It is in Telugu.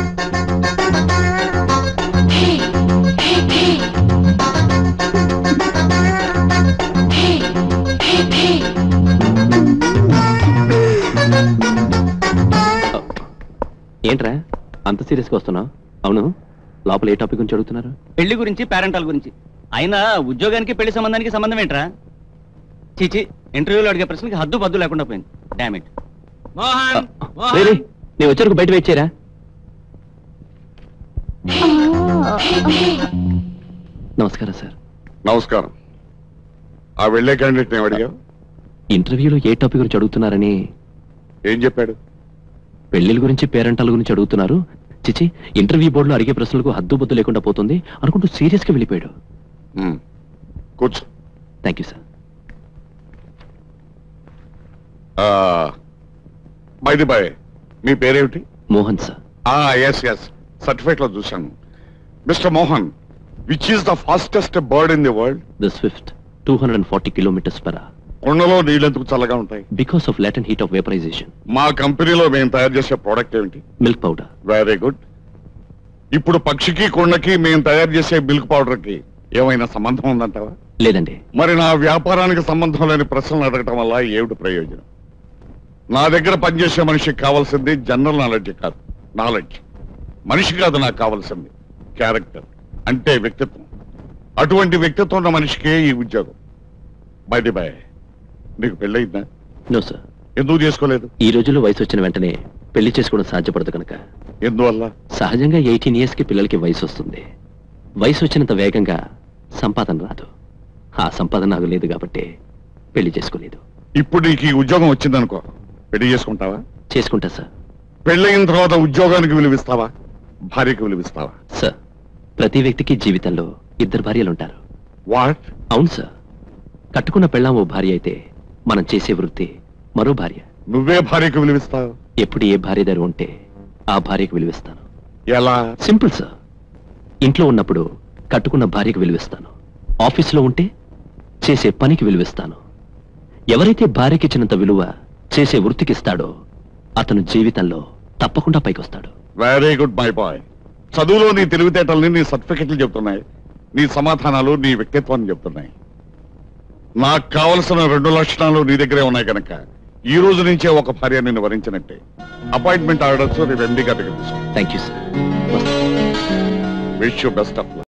ఏంట్రా అంత సీరియస్గా వస్తున్నావు? అవును, లోపల ఏ టాపిక్ గురించి అడుగుతున్నారు? పెళ్లి గురించి, పేరెంటాల గురించి. అయినా ఉద్యోగానికి పెళ్లి సంబంధానికి సంబంధం ఏంట్రా? చీచి, ఇంటర్వ్యూలో అడిగే ప్రశ్నకి హద్దు బద్దు లేకుండా పోయింది. డామిట్. నేను వచ్చారు, బయట వెయిట్ చేయరా. నమస్కారం సార్. నమస్కారం. ఆ వెళ్లే క్యాండిడేట్ నేను అడిగా. ఇంటర్వ్యూలో ఏ టాపిక్ గురించి అడుగుతున్నారని ఏం చెప్పాడు? పెళ్లిల గురించి, పేరెంటాల గురించి అడుగుతున్నారు. చిచి, ఇంటర్వ్యూ బోర్డులో అడిగే ప్రశ్నలకు హద్దు బొద్దు లేకుండా పోతుంది అనుకుంటూ సీరియస్ గా వెళ్ళిపోయాడు. కూర్చో. Thank you sir. By the by, మీ పేరేమిటి? Mohan sir. Yes yes, certificate లో చూశాను. Mister Mohan, which is the fastest bird in the world? The swift, 240 km/h. కొండలో నీళ్ళెందుకు చల్లగా ఉంటాయి? Because of latent heat of vaporization. మా కంపెనీలో మేము తయారు చేసే ప్రోడక్ట్ ఏమిటి? Milk powder. Very good. ఇప్పుడు పక్షికి, కొండకి మేము తయారు చేసే మిల్క్ పౌడర్ కి ఏమైనా సంబంధం ఉందంటావా? లేదండి. మరి నా వ్యాపారానికి సంబంధం లేని ప్రశ్నలు అడగటం వల్ల ఏమిటి ప్రయోజనం? నా దగ్గర పనిచేసే మనిషికి కావాల్సింది జనరల్ నాలెడ్జ్ కాదు, నాలెడ్జ్. మనిషి కాదు నాకు కావాల్సింది, క్యారెక్టర్, అంటే వ్యక్తిత్వం. అటువంటి వ్యక్తిత్వం ఉన్న మనిషికే ఈ ఉద్యోగం. బై ది బై, నీకు పెళ్ళయిందా? No sir. ఎందుకు చేసుకోలేదు? ఈ రోజుల్లో వయసు వచ్చిన వెంటనే పెళ్లి చేసుకోవడం సాధ్యపడదు కనుక. ఎందువల్ల? సహజంగా 18 years కి పిల్లలకి వయసు వస్తుంది. వయసు వచ్చినంత వేగంగా సంపాదన రాదు. ఆ సంపాదన నాకు లేదు కాబట్టి పెళ్లి చేసుకోలేదు. ఇప్పుడు నీకు ఈ ఉద్యోగం వచ్చిందనుకో, పెళ్లి చేసుకుంటావా? చేసుకుంటా సార్. పెళ్ళయిన తర్వాత ఉద్యోగానికి విలువిస్తావా, భార్యకి విలువిస్తావా? సార్, ప్రతి వ్యక్తికి జీవితంలో 2 భార్యలు ఉంటారు. వాట్? అవును సార్. కట్టుకున్న పెళ్ళాం ఓ భార్య అయితే మనం చేసే వృత్తి మరో భార్య. నువ్వే భార్యకు విలువిస్తావు? ఎప్పుడు ఏ భార్య దగ్గర ఉంటే ఆ భార్యకు విలువిస్తాను. ఎలా? Simple sir. ఇంట్లో ఉన్నప్పుడు కట్టుకున్న భార్యకు విలువిస్తాను. ఆఫీసులో ఉంటే చేసే పనికి విలువిస్తాను. ఎవరైతే భార్యకి ఇచ్చినంత విలువ చేసే వృత్తికి ఇస్తాడో అతను జీవితంలో తప్పకుండా పైకొస్తాడు. Very good my boy. చదువులో నీ తెలివితేటల్ని, నీ సర్టిఫికెట్లు చెప్తున్నాయి, నీ సమాధానాలు నీ వ్యక్తిత్వాన్ని చెప్తున్నాయి. నాకు కావలసిన 2 లక్షణాలు నీ దగ్గరే ఉన్నాయి కనుక ఈ రోజు నుంచే ఒక భార్య నిన్ను వరించినట్టే. అపాయింట్మెంట్ ఆర్డర్స్ నీ ఎండి గారికి తీసుకో. Thank you sir. Wish you best of luck.